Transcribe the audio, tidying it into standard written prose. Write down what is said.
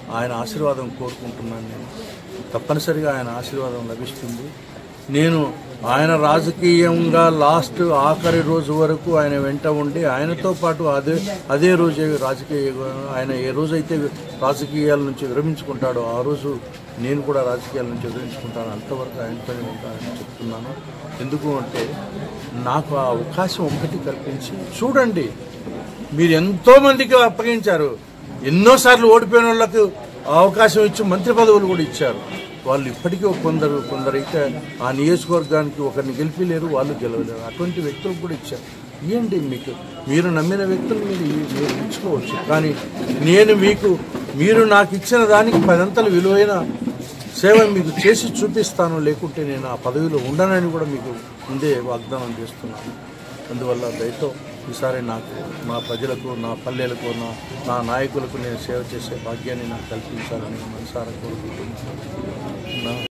ఆయన ఆశీర్వాదం కోరుకుంటున్నాను. నేను తప్పనిసరిగా ఆయన ఆశీర్వాదం లభిస్తుంది. నేను ఆయన రాజకీయంగా లాస్ట్ ఆఖరి రోజు వరకు ఆయన వెంట ఉండి ఆయనతో పాటు అదే రోజే ఆయన ఏ రోజైతే రాజకీయాల నుంచి విరమించుకుంటాడో ఆ రోజు నేను కూడా రాజకీయాల నుంచి విరమించుకుంటాను. అంతవరకు ఆయనతోనే ఉంటానని చెప్తున్నాను. ఎందుకు అంటే నాకు ఆ అవకాశం ఒకటి కల్పించి చూడండి, మీరు ఎంతోమందికి అప్పగించారు, ఎన్నోసార్లు ఓడిపోయిన వాళ్ళకు అవకాశం ఇచ్చి మంత్రి పదవులు కూడా ఇచ్చారు. వాళ్ళు ఇప్పటికీ కొందరైతే ఆ నియోజకవర్గానికి ఒకరిని గెలిపిలేరు, వాళ్ళు గెలవలేరు. అటువంటి వ్యక్తులకు కూడా ఇచ్చారు. ఇవ్వండి, మీరు నమ్మిన వ్యక్తులు మీరు ఇచ్చుకోవచ్చు. కానీ మీరు నాకు ఇచ్చిన దానికి 10 అంతలు విలువైన సేవ మీకు చేసి చూపిస్తాను. లేకుంటే నేను ఆ పదవిలో ఉండనని కూడా మీకు ముందే వాగ్దానం చేస్తున్నాను. అందువల్ల దయతో ఈసారి నాకు మా ప్రజలకు, నా పల్లెలకు, నా నాయకులకు నేను సేవ చేసే భాగ్యాన్ని నాకు కల్పించాలని మనసారా కోరుకుంటున్నాను.